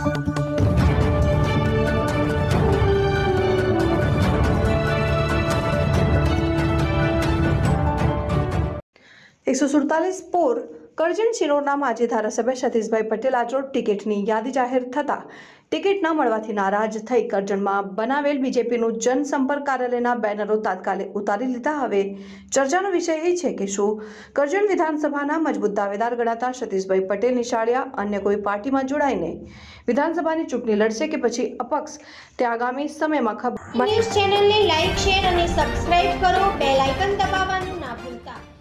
147 પોર કરજણ શિનોરના માજી ધારાસભ્ય સતીશભાઈ પટેલ આજરોડ ટિકિટની યાદી જાહેર થતા ટિકિટ ન મળવાથી નારાજ થઈ કરજણમાં બનાવેલ બીજેપીનું જનસંપર્ક કાર્યાલયના બેનરો તાત્કાલિક ઉતારી લીધા। હવે ચર્ચાનો વિષય એ છે કે શું કરજણ વિધાનસભાના મજબૂત દાવેદાર ગણાતા સતીશભાઈ પટેલ નિશાળિયા અન્ય કોઈ પાર્ટીમાં જોડાઈને વિધાનસભાની ચૂંટણી લડશે કે પછી અપક્ષ તે આગામી સમયમાં ખબર। ન્યૂઝ ચેનલને લાઈક, શેર અને સબસ્ક્રાઇબ કરો, બેલ આઇકન દબાવવાનું ના ભૂલતા।